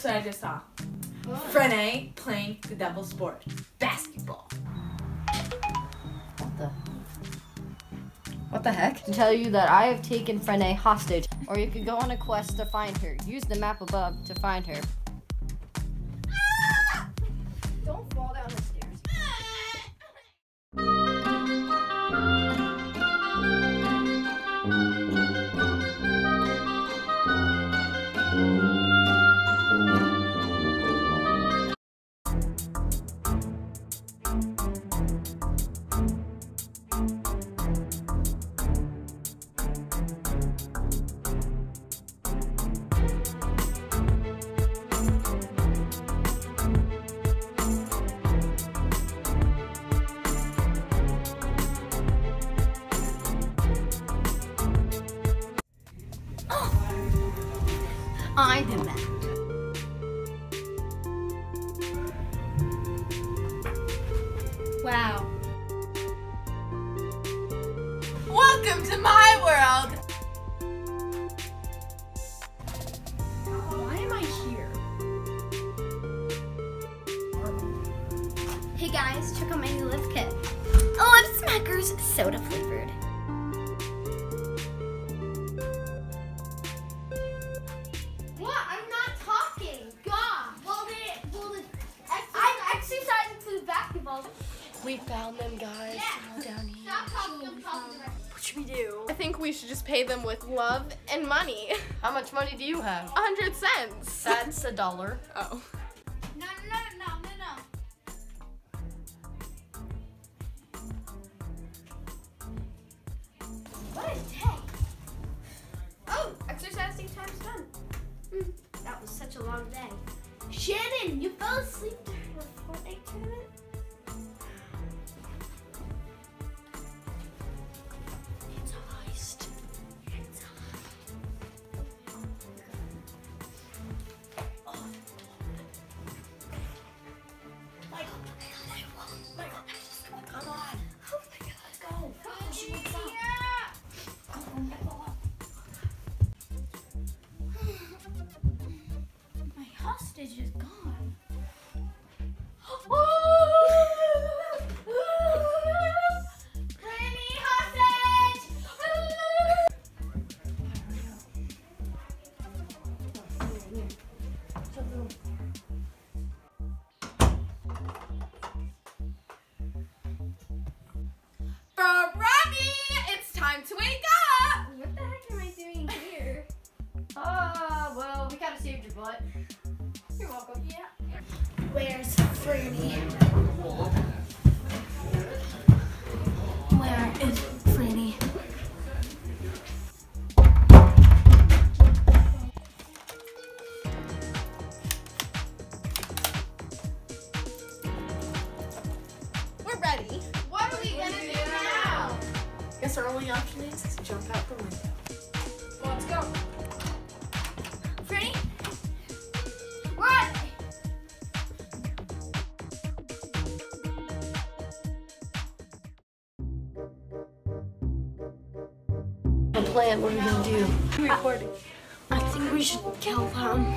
guess what I just saw? Frene playing the devil's sport, basketball. What the heck? To tell you that I have taken Frene hostage, or you could go on a quest to find her. Use the map above to find her. Don't fall down the stairs. I did that. Wow. Welcome to my world! Why am I here? Hey guys, check out my new lip kit. Lip Smackers soda flavored. What? I'm not talking. God. I'm exercising for the basketball. We found them, guys. Yeah. All down here. Stop talking. I'm talking. What should we do? I think we should just pay them with love and money. How much money do you have? 100 cents. That's $1. Oh. No. What a day. Oh, exercising time's done. That was such a long day. Shannon, you fell asleep during the Fortnite tournament? It's a heist. It's a Michael, come on. Oh my God, let's go. My hostage is gone. Granny hostage! Robbie, it's time to wake up. What the heck am I doing here? Well, we kind of saved your butt. You're welcome. Yeah. Where's Franny? Where is Franny? We're ready. What are we gonna do now? Guess our only option is to jump out the window. Let's go. Franny? Run! A plan, what are we gonna do? I'm recording. I think we should kill them.